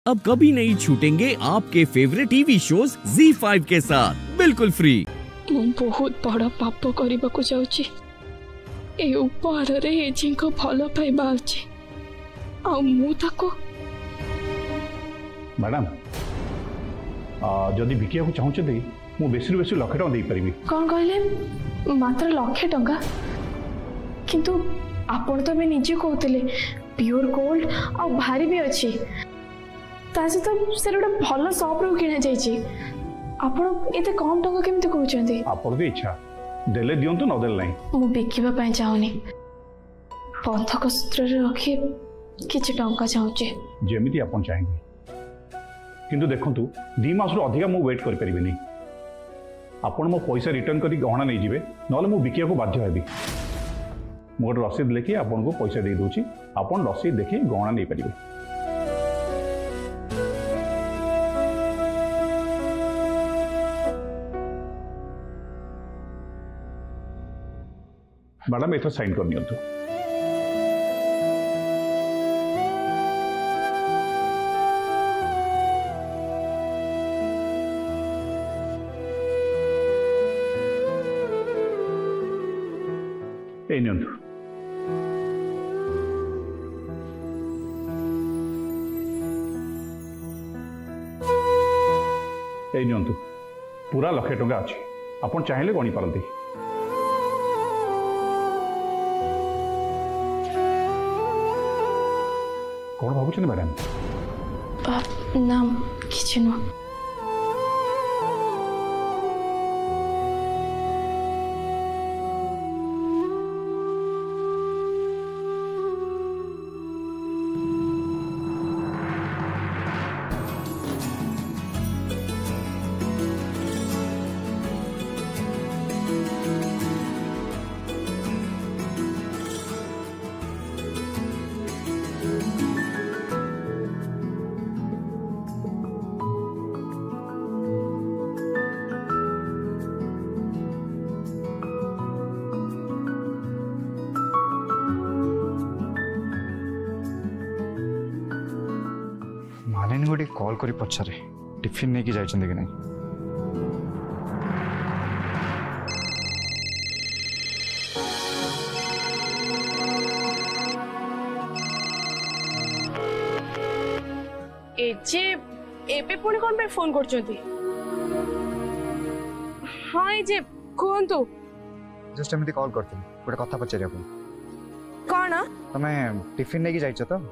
अब कभी नहीं छूटेंगे आपके फेवरेट टीवी शोज ZEE5 के साथ बिल्कुल फ्री। मु बहुत बड़ पाप करने को जाऊची। ए उपहार रे एजी को भलो पाइबा अछि आ मु ताको मैडम जदि बिकिया को चाहूचे दे मु बेसी बेसी लाख टका दे परिबी। कौन कहले मात्र लाख टका? किंतु आपण तो भी निजे कहते प्योर गोल्ड आ भारी भी अच्छी सहित से गोटे भल सप रू किणा जाइए आपण एते कम टका केमती कहते? आपन भी इच्छा देले दियंतु न देले नहीं। मु बिकिबा पई चाहूनी बंधक सूत्र रे रखी किछि टंका चाहूचे। जेमिति आपन चाहेंगे किंतु देखंतु 2 मास रो अधिका मु वेट कर परिबिनी। आपन मो पैसा रिटर्न करी गहना नहीं जिवे नले मु बिकिया को बाध्य हेबी। मु गोटे रसीद लेखि आपन को पैसा दे दोची आपन रसीद देखि गहना नहीं परिबे। मैडम एथर साइन कर नियंतु। ए नियंतु। ए नियंतु पूरा लाख टका अछि आपन चाहिले गणी पारंती। कौन भावुं मैडम? ना किसी न मालिनी गोटे कॉल करी पचारे टिफिन नहीं कि जाइछन्ते कि नहीं। एजे एबे पुणी कोन पे फोन करछोती? हां एजे कोहंतु जस्ट एमती कॉल करथि गोटे कथा पचारे आपन। कोन तमे टिफिन नहीं कि जाइछ तो?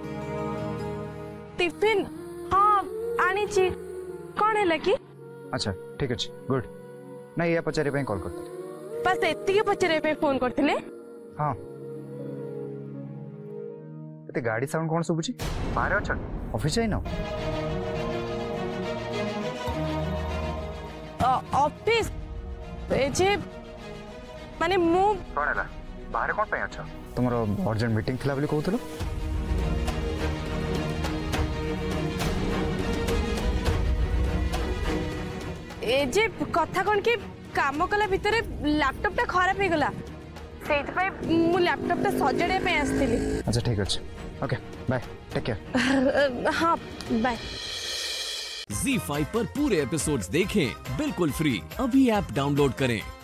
टिफिन हाँ आनी ची कौन है लकी? अच्छा ठीक अच्छे गुड ना ये पचारे पे कॉल करते बस एत्ती के पचारे पे फोन करते ले। हाँ ते गाड़ी साउंड कौन सुबुची? बाहर अच्छा ऑफिस जाई ना ऑफिस एजे माने मु कौन है बाहर कौन पे अच्छा तुम्हारा अर्जेंट मीटिंग थिला बोली कहउतलो। एजे कथा कौन कि काम कला भितर लैपटॉप टा खराब हो गला मु लैपटॉप टा सजाड़े पे आस्थिली। अच्छा ठीक अच्छे ओके बाय टेक केयर। हाँ बाय। ZEE5 पर पूरे एपिसोड्स देखें बिल्कुल फ्री। अभी ऐप डाउनलोड करें।